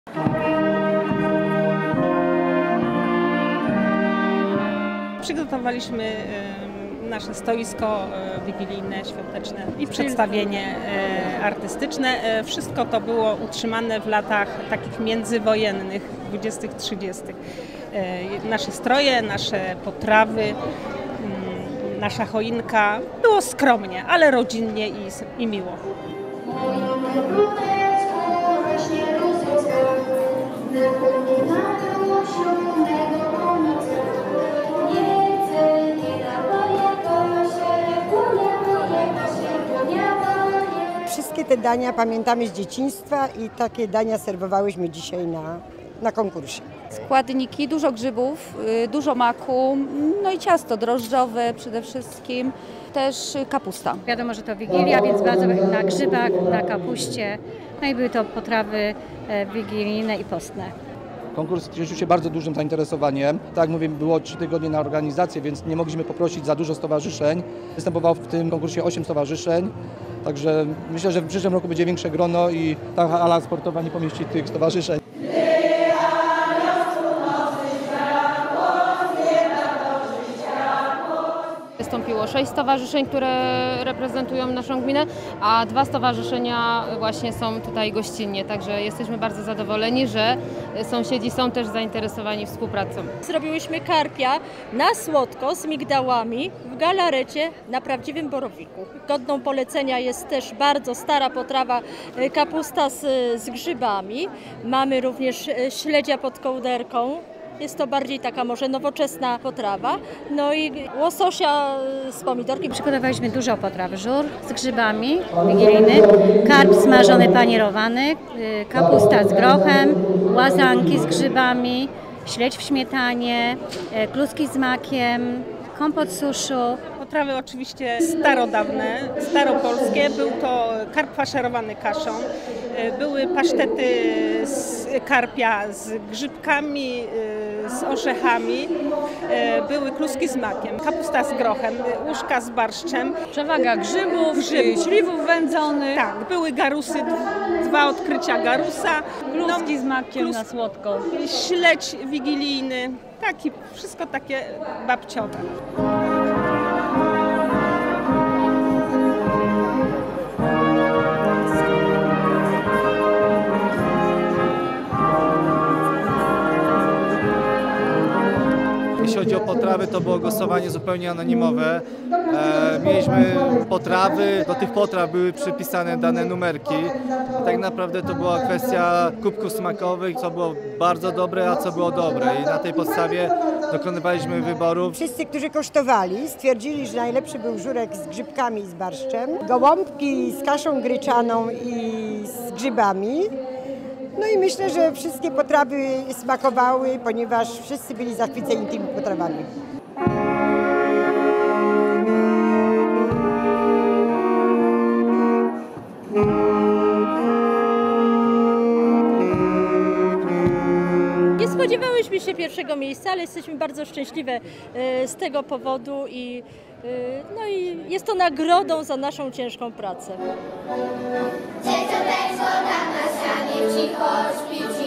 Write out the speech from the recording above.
Przygotowaliśmy nasze stoisko wigilijne, świąteczne i przedstawienie artystyczne. Wszystko to było utrzymane w latach takich międzywojennych, 20-30. Nasze stroje, nasze potrawy, nasza choinka. Było skromnie, ale rodzinnie i miło. Wszystkie te dania pamiętamy z dzieciństwa i takie dania serwowałyśmy dzisiaj na konkursie. Składniki, dużo grzybów, dużo maku, no i ciasto drożdżowe przede wszystkim, też kapusta. Wiadomo, że to Wigilia, więc bardzo na grzybach, na kapuście, no i były to potrawy wigilijne i postne. Konkurs cieszył się bardzo dużym zainteresowaniem. Tak jak mówię, było 3 tygodnie na organizację, więc nie mogliśmy poprosić za dużo stowarzyszeń. Występowało w tym konkursie 8 stowarzyszeń, także myślę, że w przyszłym roku będzie większe grono i ta hala sportowa nie pomieści tych stowarzyszeń. Wystąpiło 6 stowarzyszeń, które reprezentują naszą gminę, a 2 stowarzyszenia właśnie są tutaj gościnnie, także jesteśmy bardzo zadowoleni, że sąsiedzi są też zainteresowani współpracą. Zrobiłyśmy karpia na słodko z migdałami w galarecie na prawdziwym borowiku. Godną polecenia jest też bardzo stara potrawa kapusta z grzybami. Mamy również śledzia pod kołderką. Jest to bardziej taka może nowoczesna potrawa. No i łososia z pomidorkiem. Przygotowaliśmy dużo potraw, żur z grzybami wigilijny, karp smażony panierowany, kapusta z grochem, łazanki z grzybami, śledź w śmietanie, kluski z makiem, kompot z suszu. Potrawy oczywiście starodawne, staropolskie. Był to karp faszerowany kaszą, były pasztety z karpia z grzybkami, z orzechami, były kluski z makiem, kapusta z grochem, łóżka z barszczem. Przewaga grzybów, śliwów wędzonych. Tak, były garusy, 2 odkrycia garusa. Kluski z makiem na słodko. Śledź wigilijny, wszystko takie babciowe. Jeśli chodzi o potrawy, to było głosowanie zupełnie anonimowe. Mieliśmy potrawy, do tych potraw były przypisane dane numerki. I tak naprawdę to była kwestia kubków smakowych, co było bardzo dobre, a co było dobre. I na tej podstawie dokonywaliśmy wyboru. Wszyscy, którzy kosztowali, stwierdzili, że najlepszy był żurek z grzybkami i z barszczem, gołąbki z kaszą gryczaną i z grzybami. No i myślę, że wszystkie potrawy smakowały, ponieważ wszyscy byli zachwyceni tymi potrawami. Nie spodziewałyśmy się pierwszego miejsca, ale jesteśmy bardzo szczęśliwe z tego powodu i jest to nagrodą za naszą ciężką pracę. Dzieciąteczko tam na ścianie cicho śpi.